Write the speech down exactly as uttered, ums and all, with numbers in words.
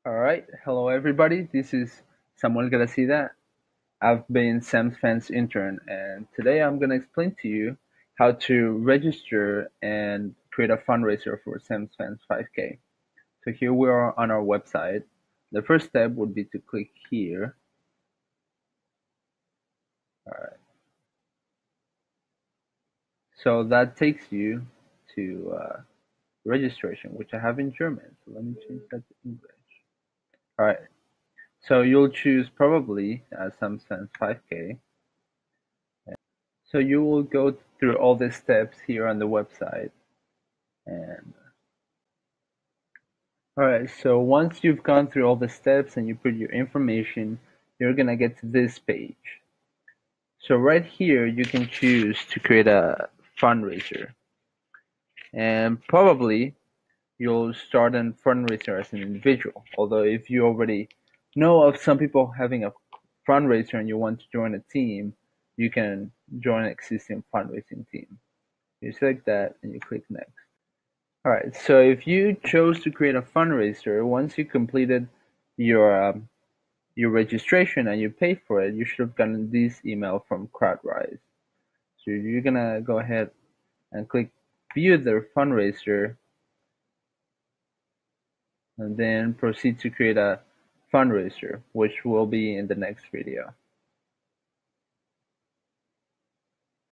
All right, hello everybody. This is Samuel Gracida. I've been Sam's Fans intern, and today I'm gonna explain to you how to register and create a fundraiser for Sam's Fans five K. So here we are on our website. The first step would be to click here. All right. So that takes you to uh, registration, which I have in German. So let me change that to English. All right. So you'll choose probably uh, Sam's Fans five K. So you will go through all the steps here on the website. And all right, so once you've gone through all the steps and you put your information, you're gonna get to this page. So right here, you can choose to create a fundraiser. And probably you'll start a fundraiser as an individual. Although if you already know of some people having a fundraiser and you want to join a team, you can join an existing fundraising team. You select that and you click next. Alright, so if you chose to create a fundraiser, once you completed your um, your registration and you paid for it, you should have gotten this email from Crowdrise. So you're gonna go ahead and click view their fundraiser and then proceed to create a fundraiser, which will be in the next video.